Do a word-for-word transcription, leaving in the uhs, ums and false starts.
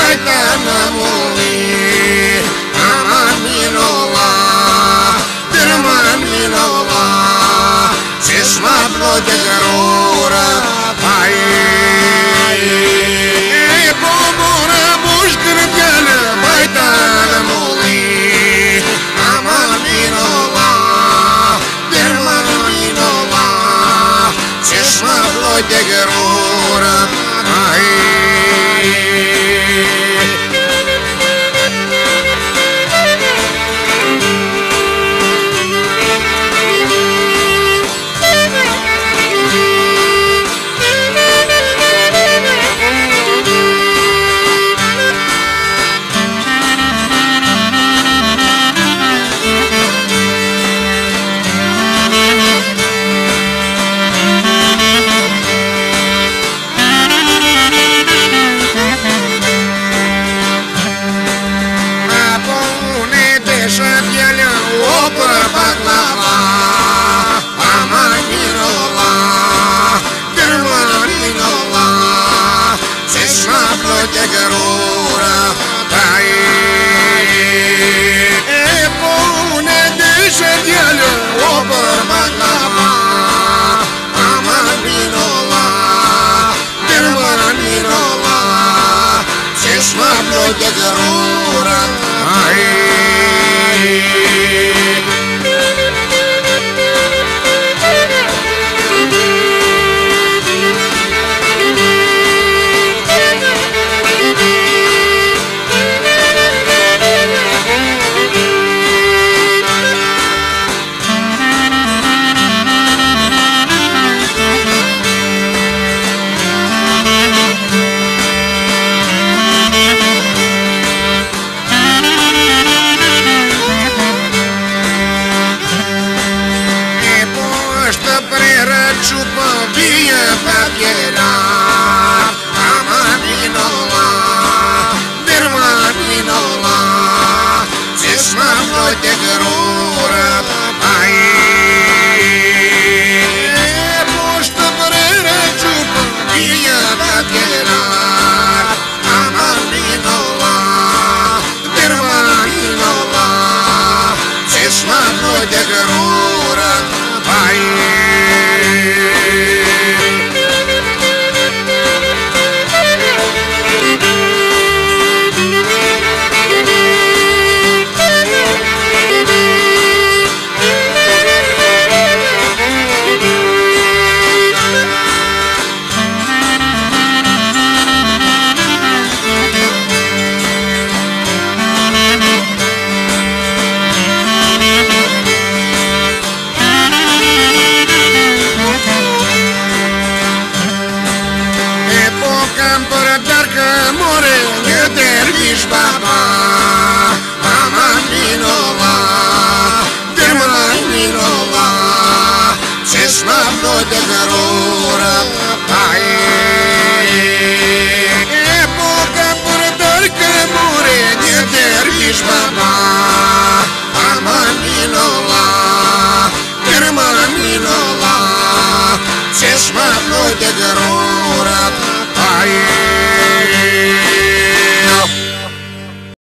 baitana muli aman minullah dirman minullah çeşme blote garura ay bomora muşkır gele baitana muli aman minullah dirman minullah çeşme blote garura ay de garura ai Чупа вия папьела, аман минулlah, dirman minullah, çeşme blote garura ay. Poşta prera çupa via papьela, aman minullah, dirman minullah, çeşme blote garura ay. Derviş baba, aman minullah, dirman minullah, çeşme blote garura.